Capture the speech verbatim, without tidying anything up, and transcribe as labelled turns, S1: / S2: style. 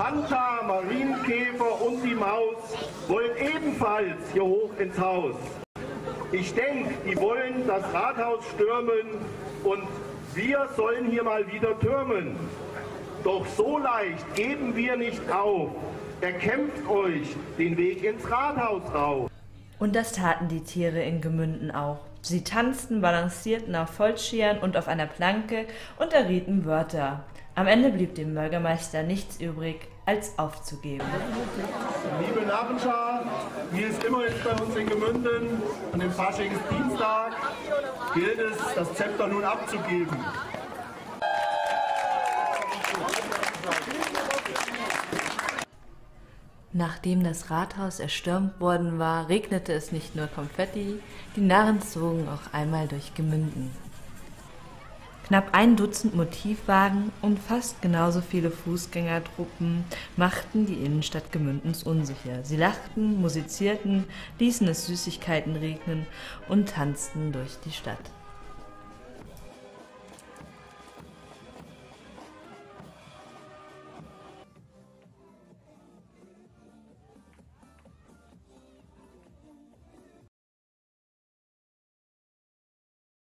S1: Manta, Marienkäfer und die Maus wollen ebenfalls hier hoch ins Haus. Ich denke, die wollen das Rathaus stürmen und wir sollen hier mal wieder türmen. Doch so leicht geben wir nicht auf. Erkämpft euch den Weg ins Rathaus rauf.
S2: Und das taten die Tiere in Gemünden auch. Sie tanzten, balancierten auf Vollschieren und auf einer Planke und errieten Wörter. Am Ende blieb dem Bürgermeister nichts übrig, als aufzugeben.
S1: Liebe Narrenschar, wie es immer ist bei uns in Gemünden, an dem Faschingsdienstag gilt es, das Zepter nun abzugeben.
S2: Nachdem das Rathaus erstürmt worden war, regnete es nicht nur Konfetti, die Narren zogen auch einmal durch Gemünden. Knapp ein Dutzend Motivwagen und fast genauso viele Fußgängertruppen machten die Innenstadt Gemündens unsicher. Sie lachten, musizierten, ließen es Süßigkeiten regnen und tanzten durch die Stadt.